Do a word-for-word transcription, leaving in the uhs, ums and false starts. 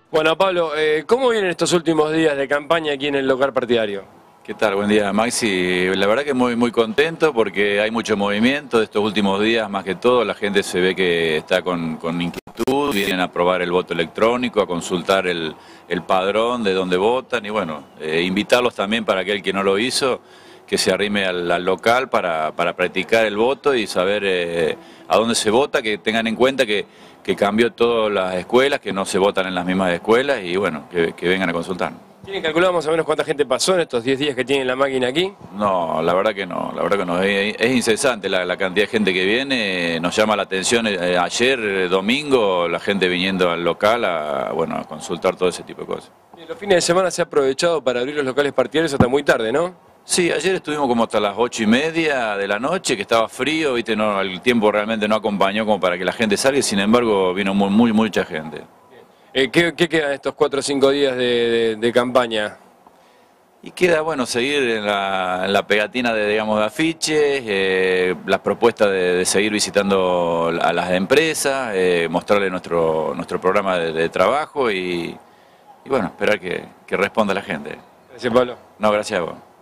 Bueno, Pablo, eh, ¿cómo vienen estos últimos días de campaña aquí en el local partidario? ¿Qué tal? Buen día, Maxi. La verdad que muy, muy contento porque hay mucho movimiento de estos últimos días, más que todo la gente se ve que está con, con inquietud, vienen a probar el voto electrónico, a consultar el, el padrón de dónde votan y bueno, eh, invitarlos también para aquel que no lo hizo, que se arrime al, al local para, para practicar el voto y saber eh, a dónde se vota, que tengan en cuenta que, que cambió todas las escuelas, que no se votan en las mismas escuelas y bueno, que, que vengan a consultar. ¿Tienen calculado más o menos cuánta gente pasó en estos diez días que tienen la máquina aquí? No, la verdad que no, la verdad que no, es, es incesante la, la cantidad de gente que viene, nos llama la atención eh, ayer, eh, domingo, la gente viniendo al local a, bueno, a consultar todo ese tipo de cosas. Y los fines de semana se ha aprovechado para abrir los locales partidarios hasta muy tarde, ¿no? Sí, ayer estuvimos como hasta las ocho y media de la noche, que estaba frío, viste, no, el tiempo realmente no acompañó como para que la gente salga, sin embargo vino muy, muy mucha gente. Eh, ¿qué, qué quedan estos cuatro o cinco días de, de- de campaña? Y queda bueno seguir en la, en la pegatina de, digamos, de afiches, eh, las propuestas de, de seguir visitando a las empresas, eh, mostrarle nuestro, nuestro programa de, de trabajo y, y bueno, esperar que, que responda la gente. Gracias, Pablo. No, gracias a vos.